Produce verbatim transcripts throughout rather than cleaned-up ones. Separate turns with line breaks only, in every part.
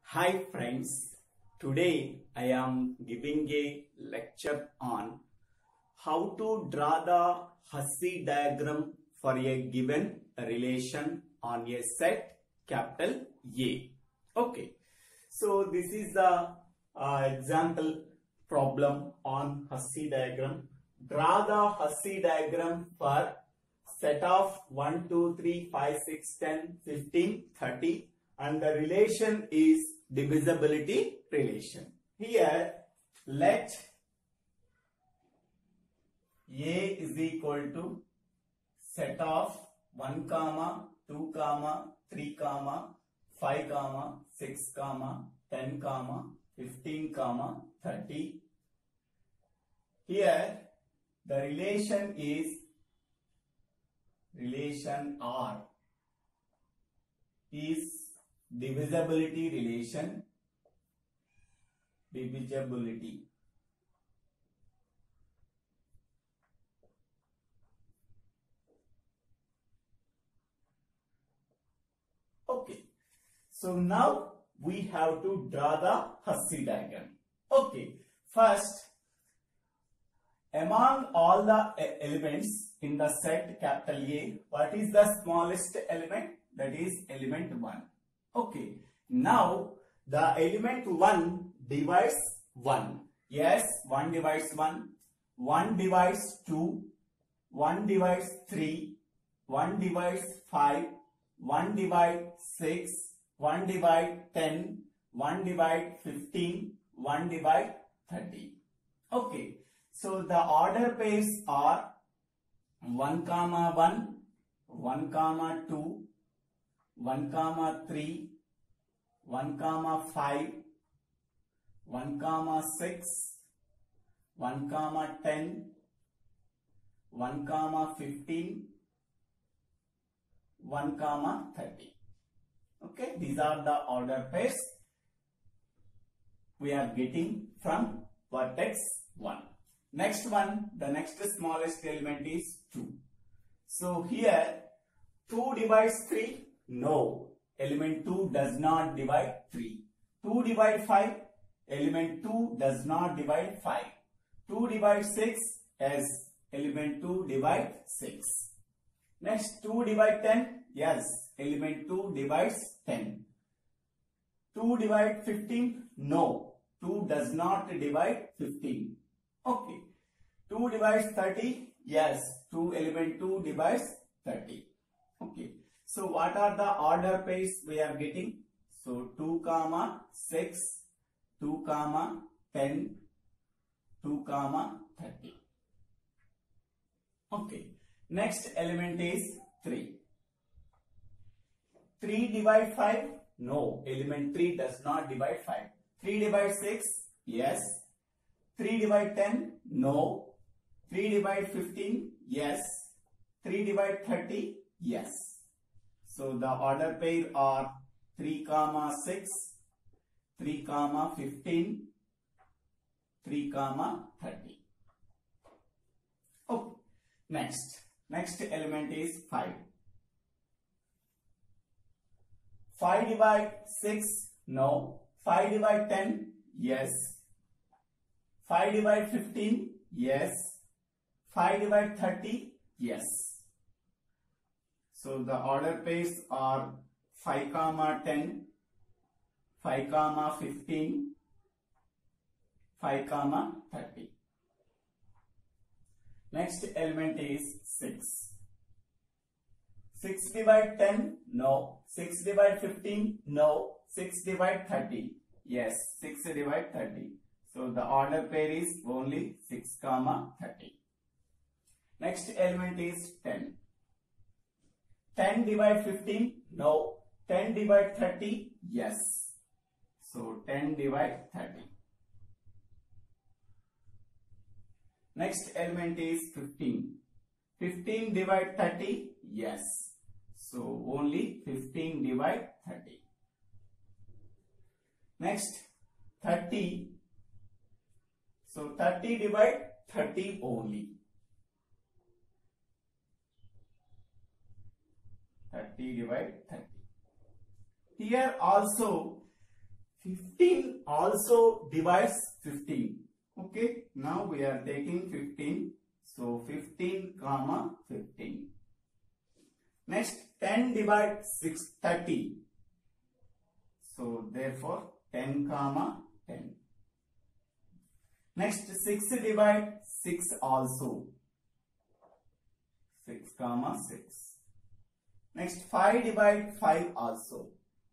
Hi friends, today I am giving a lecture on how to draw the Hussey diagram for a given relation on a set capital A. Okay, so this is the uh, example problem on Hussey diagram. Draw the Hussey diagram for set of one, two, three, five, six, ten, fifteen, thirty and the relation is divisibility relation. Here let A is equal to set of one comma two comma three comma five comma six comma ten comma fifteen comma thirty. Here the relation is relation R is divisibility relation, divisibility. Okay, so now we have to draw the Hussey diagram. Okay, first among all the elements in the set capital A, what is the smallest element? That is element one. Okay, now the element one divides one. Yes, one divides one, one divides two, one divides three, one divides five, one divides six, one divides ten, one divides fifteen, one divides thirty. Okay, so the order pairs are one comma one, one comma two, one comma three, one comma five, one comma six, one comma ten, one comma fifteen, one comma thirty. Okay, these are the order pairs we are getting from vertex one. Next one, the next smallest element is two. So here two divides three. No, element two does not divide three. two divide five, element two does not divide five. two divide six, as element two divide six. Next, two divide ten, yes, element two divides ten. two divide fifteen, no, two does not divide fifteen. Okay, two divides thirty, yes, two element two divides thirty. Okay. So what are the order pairs we are getting? So two comma six, two comma ten, two comma thirty. Okay. Next element is three. three divide five? No. Element three does not divide five. three divide six? Yes. three divide ten? No. three divide fifteen? Yes. three divide thirty? Yes. So the order pair are three comma six, three comma fifteen, three comma thirty. Okay. Next, next element is five. five divide six, no. five divide ten, yes. five divide fifteen, yes. five divide thirty, yes. So the order pairs are five comma ten, five comma fifteen, five comma thirty. Next element is six. six divide ten? No. six divide fifteen? No. six divide thirty? Yes. six divide thirty. So the order pair is only six comma thirty. Next element is ten. ten divide fifteen? No. ten divide thirty? Yes. So ten divide thirty. Next element is fifteen. fifteen divide thirty? Yes. So only fifteen divide thirty. Next thirty. So thirty divide thirty only. thirty divide thirty. Here also fifteen also divides fifteen. Okay, now we are taking fifteen. So fifteen comma fifteen. Next, ten divides six, thirty. So therefore ten comma ten. Next, six divide six also. six comma six. Next, five divide five also.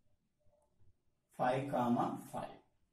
five comma five.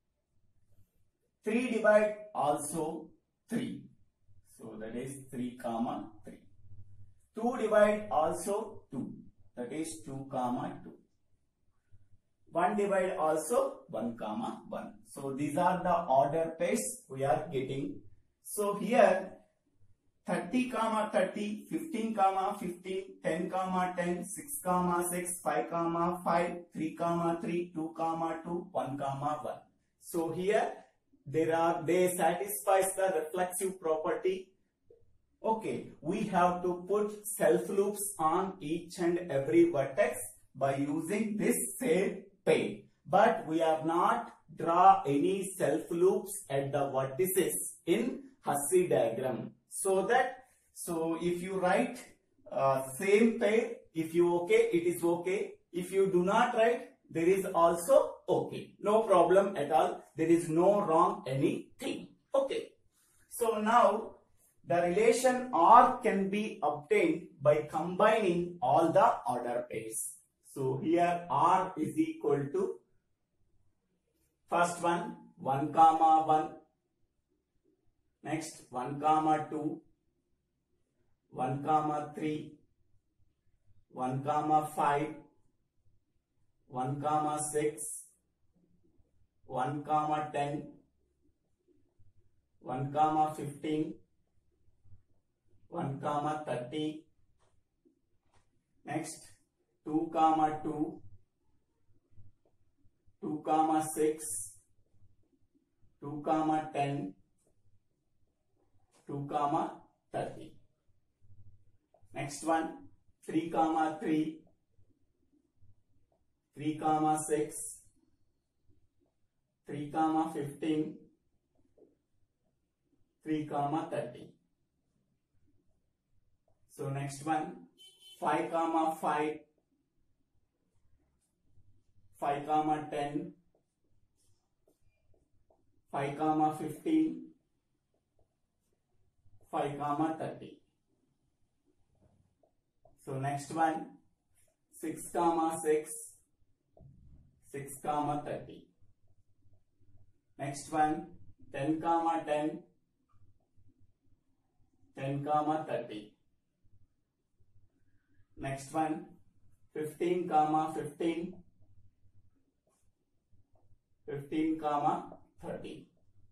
three divide also three. So that is three comma three. two divide also two. That is two comma two. one divide also one comma one. So these are the order pairs we are getting. So here thirty comma thirty, fifteen comma fifteen, ten comma ten, six comma six, five comma five, three comma three, two comma two, one comma one. So here there are, they satisfies the reflexive property. Okay, we have to put self loops on each and every vertex by using this same pair. But we are not draw any self loops at the vertices in Hussey diagram. So that, so if you write uh, same pair, if you okay, it is okay. If you do not write, there is also okay. No problem at all. There is no wrong anything. Okay. So now the relation R can be obtained by combining all the order pairs. So here R is equal to first one, one comma one. Next, one comma two, one comma three, one comma five, one comma six, one comma ten, one comma fifteen, one comma thirty. Next, two comma two, two comma six, two comma ten, two comma thirty. Next one, three comma three, three comma six, three comma fifteen, three comma thirty. So next one, five comma five, five comma ten, five comma fifteen, five comma thirty. So next one, six comma six, six comma thirty. Next one, ten comma ten, ten comma thirty. Next one, fifteen comma fifteen, fifteen comma thirty.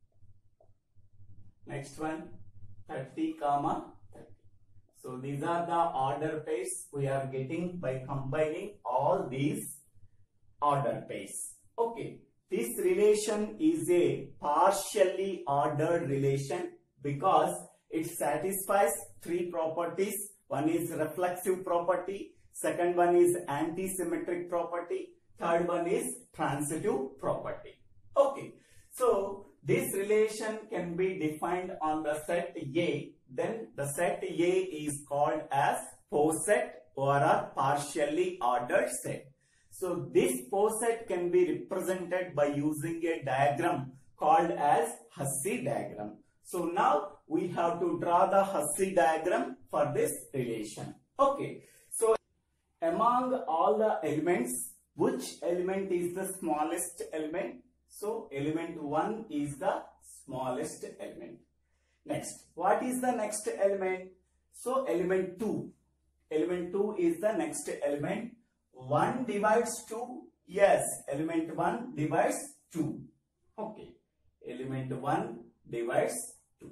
Next one, thirty comma thirty. So these are the order pairs we are getting by combining all these order pairs. Okay, this relation is a partially ordered relation because it satisfies three properties. One is reflexive property, second one is anti-symmetric property, third one is transitive property. Okay, so this relation can be defined on the set A. Then the set A is called as poset or a partially ordered set. So this poset can be represented by using a diagram called as Hussey diagram. So now we have to draw the Hussey diagram for this relation. Okay, so among all the elements, which element is the smallest element? So element one is the smallest element. Next, what is the next element? So element two. Element two is the next element. one divides two. Yes, element one divides two. Okay, element one divides two.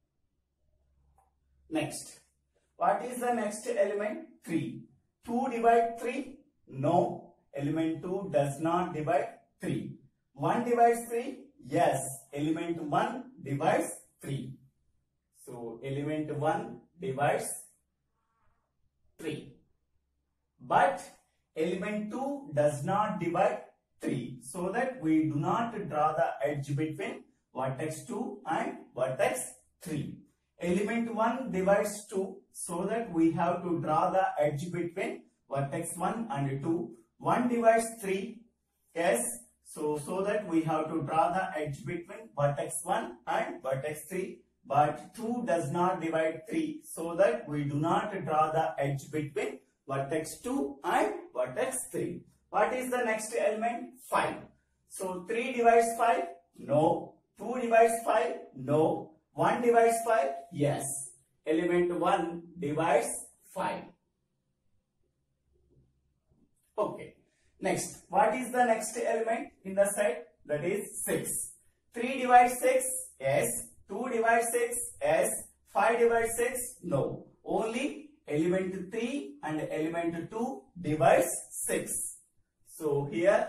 Next, what is the next element? three. two divide three? No, element two does not divide three. one divides three? Yes, element one divides three. So element one divides three. But element two does not divide three, so that we do not draw the edge between vertex two and vertex three. Element one divides two, so that we have to draw the edge between vertex one and two. one divides three, yes, so so that we have to draw the edge between vertex one and vertex three. But two does not divide three, so that we do not draw the edge between vertex two and vertex three. What is the next element? five. So three divides five? No. two divides five? No. one divides five? Yes. Element one divides five. Okay. Next, what is the next element in the set? That is six. three divides six? Yes. two divides six? Yes. five divides six? No. Only element three and element two divides six. So here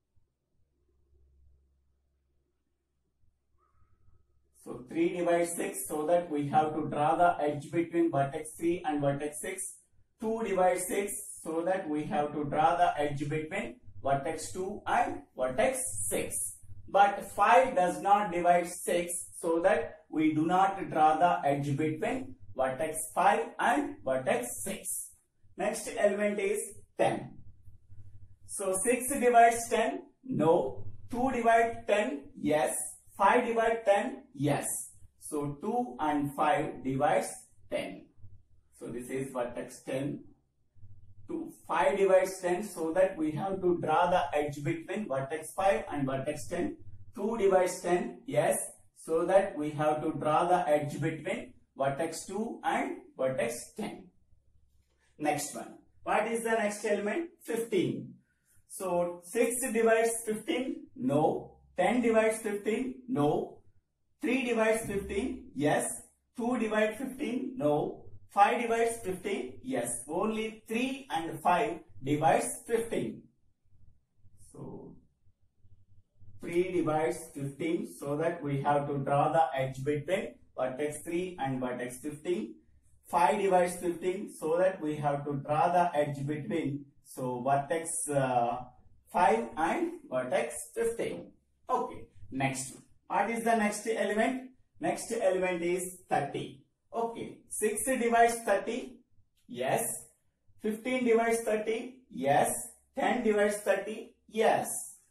so three divides six, so that we have to draw the edge between vertex three and vertex six. two divides six, so that we have to draw the edge between vertex two and vertex six. But five does not divide six, so that we do not draw the edge between vertex five and vertex six. Next element is ten. So six divides ten? No. two divides ten? Yes. five divides ten? Yes. So two and five divides ten. So this is vertex ten. two, five divides ten, so that we have to draw the edge between vertex five and vertex ten. two divides ten? Yes. So that we have to draw the edge between vertex two and vertex ten. Next one. What is the next element? fifteen. So six divides fifteen? No. ten divides fifteen? No. three divides fifteen? Yes. two divides fifteen? No. five divides fifteen? Yes. Only three and five divides fifteen. So three divides fifteen, so that we have to draw the edge between vertex three and vertex fifteen. five divides fifteen, so that we have to draw the edge between so vertex uh, five and vertex fifteen. Okay. Next, what is the next element? Next element is thirty. Okay. six divides thirty? Yes. fifteen divides thirty? Yes. ten divides thirty? Yes.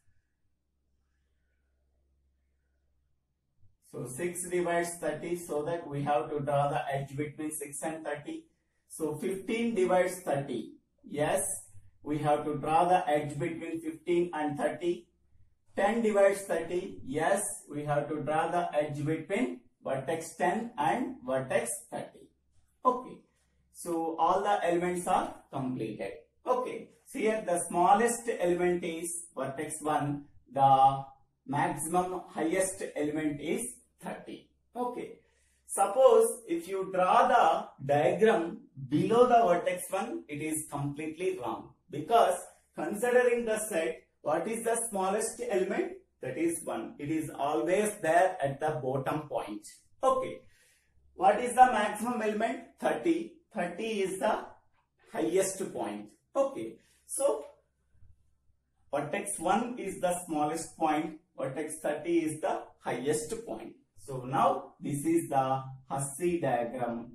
So six divides thirty, so that we have to draw the edge between six and thirty. So fifteen divides thirty. Yes. We have to draw the edge between fifteen and thirty. ten divides thirty. Yes. We have to draw the edge between vertex ten and vertex thirty. Okay. So all the elements are completed. Okay. So here the smallest element is vertex one. The maximum highest element is thirty. Okay. Suppose if you draw the diagram below the vertex one, it is completely wrong. Because considering the set, what is the smallest element? That is one. It is always there at the bottom point. Okay. What is the maximum element? thirty. thirty is the highest point. Okay. So vertex one is the smallest point. Vertex thirty is the highest point. So now this is the Hussey diagram.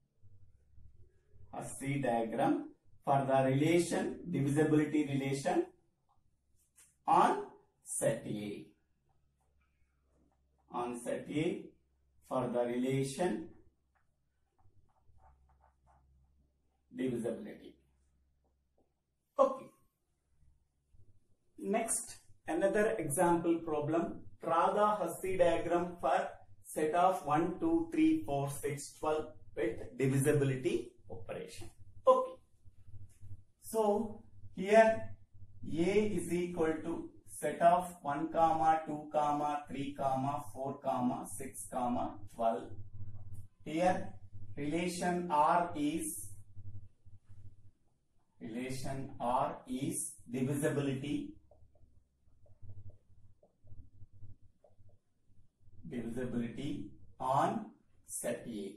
Hussey diagram for the relation, divisibility relation on set A. On set A for the relation divisibility. Okay. Next, another example problem. Draw the Hussey diagram for set of one, two, three, four, six, twelve with divisibility operation. Okay. So here A is equal to set of one comma two comma three comma four comma six comma twelve. Here relation R is relation R is divisibility divisibility on set A.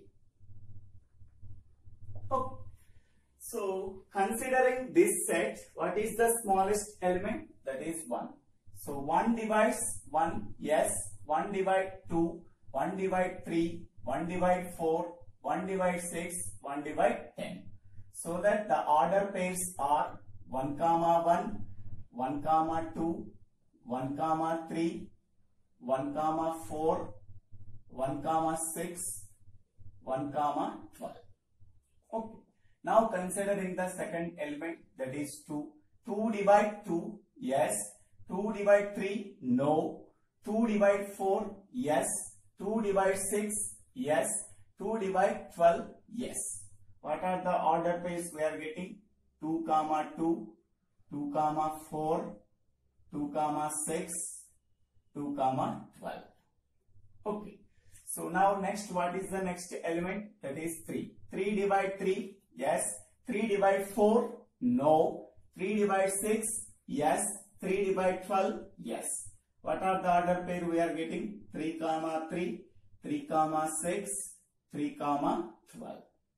Okay. So considering this set, what is the smallest element? That is one. So one divides one, yes, one divide two, one divide three, one divide four, one divide six, one divide ten. So that the order pairs are one comma one, one comma two, one comma three, one comma four, one comma six, one comma twelve. Okay. Now considering the second element, that is two. two divide two, yes. two divide three, no. two divide four, yes. two divide six, yes. two divide twelve, yes. What are the order pairs we are getting? two comma two, two comma four, two comma six, two comma twelve. Okay. So now next, what is the next element? That is three. three divide three, yes. three divide four, no. three divide six, yes. three divide twelve, yes. What are the order pair we are getting? three comma three, three comma six, three comma twelve.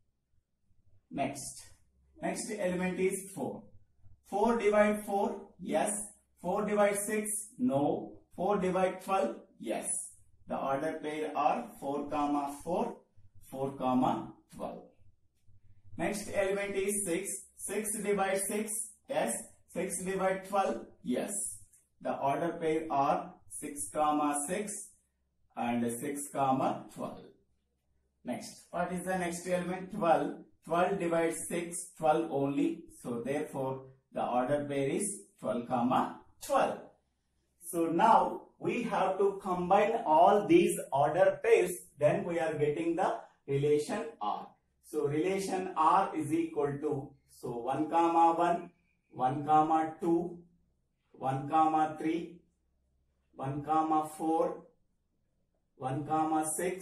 Next. Next element is four. four divide four, yes. four divide six, no. four divide twelve, yes. The order pair are four comma four, four comma twelve. Next element is six. six divide six, yes. six divide twelve, yes. The order pair are six comma six and six comma twelve. Next, what is the next element? twelve. twelve divides six, twelve only. So therefore, the order pair is twelve comma twelve. So now we have to combine all these order pairs. Then we are getting the relation R. So relation R is equal to, so one comma one, one comma two, one comma three, one comma four, one comma six,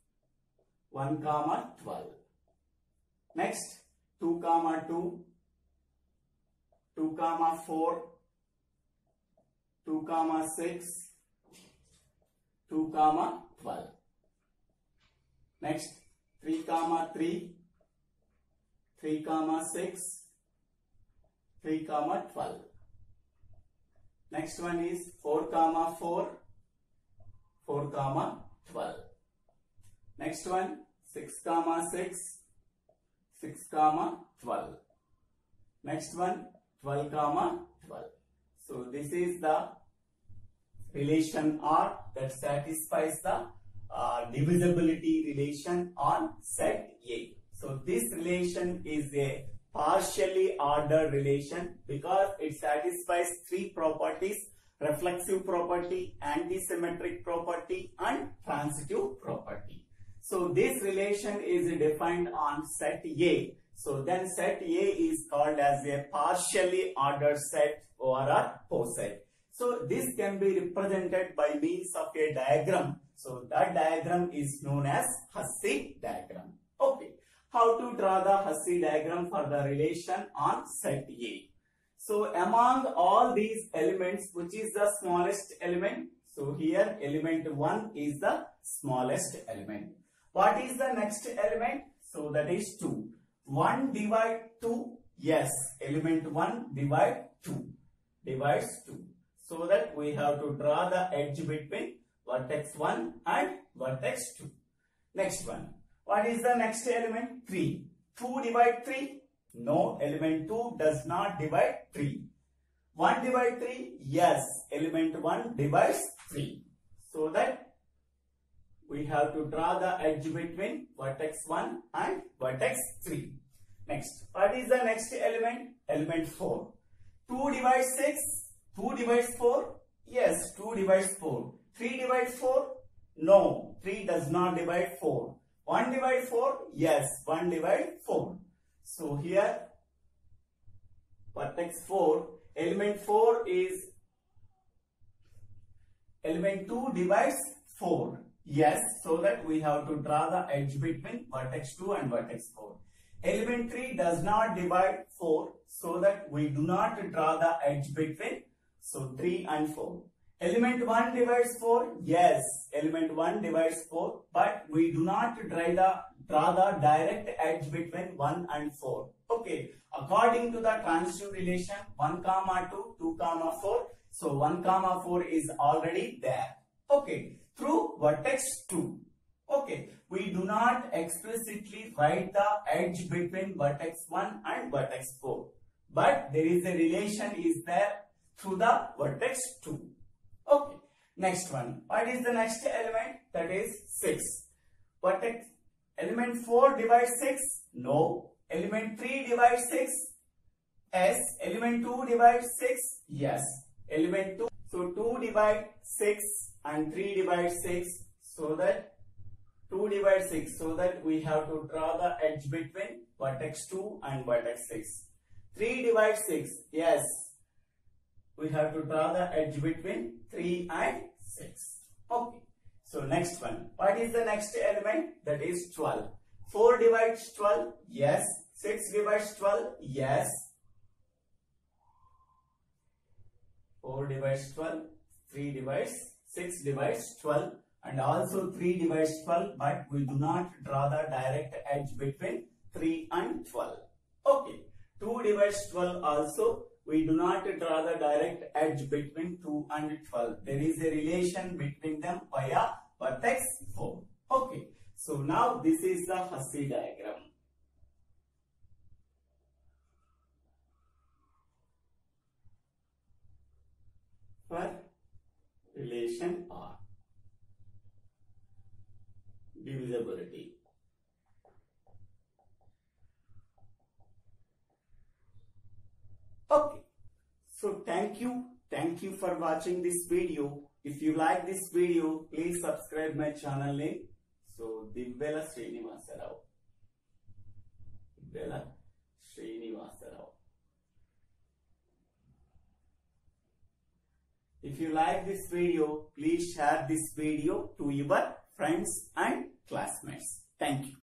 one comma twelve. Next, two comma two, two comma four, two comma six, two comma twelve. Next, three comma three, three comma six, three comma twelve. Next one is four comma four, four comma twelve. Next one, six comma six, six comma twelve. Next one, twelve comma twelve. So this is the relation R that satisfies the uh, divisibility relation on set A. So this relation is a partially ordered relation because it satisfies three properties: reflexive property, antisymmetric property, and transitive property. So this relation is defined on set A. So then set A is called as a partially ordered set or a poset. So this can be represented by means of a diagram. So that diagram is known as Hussey diagram. Okay. How to draw the Hussey diagram for the relation on set A? So among all these elements, which is the smallest element? So here element one is the smallest element. What is the next element? So that is two. one divide two. Yes, element one divide two. Divides two. So that we have to draw the edge between vertex one and vertex two. Next one. What is the next element? three. two divide three. No, element two does not divide three. one divide three. Yes, element one divides three. So that we have to draw the edge between vertex one and vertex three. Next, what is the next element? Element four. two divides six. two divides four. Yes, two divides four. three divides four. No, three does not divide four. one divide four. Yes, one divide four. So here vertex four, element four is, element two divides four. Yes, so that we have to draw the edge between vertex two and vertex four. Element three does not divide four, so that we do not draw the edge between, so three and four. Element one divides four. Yes, element one divides four, but we do not draw the, draw the direct edge between one and four. Okay, according to the transitive relation one comma two, two comma four, So one comma four is already there. Okay, through vertex two. Okay, we do not explicitly write the edge between vertex one and vertex four, but there is a relation is there through the vertex two. Okay, next one. What is the next element? That is six. Vertex element four divides six? No. Element three divides six? Yes. Element two divides six? Yes. Element two. So two divide six and three divide six, so that two divide six, so that we have to draw the edge between vertex two and vertex six. three divide six, yes, we have to draw the edge between three and six. Okay, so next one. What is the next element? That is twelve. four divides twelve, yes. six divides twelve, yes. four divides twelve, three divides, six divides twelve, and also three divides twelve, but we do not draw the direct edge between three and twelve. Okay, two divides twelve also, we do not draw the direct edge between two and twelve. There is a relation between them via vertex four. Okay, so now this is the Hussey diagram. For relation R, divisibility. Okay, so thank you thank you for watching this video. If you like this video, please subscribe my channel name. So Dibbela Srinivasa Rao. Dibbela Srinivasa Rao. If you like this video, please share this video to your friends and classmates. Thank you.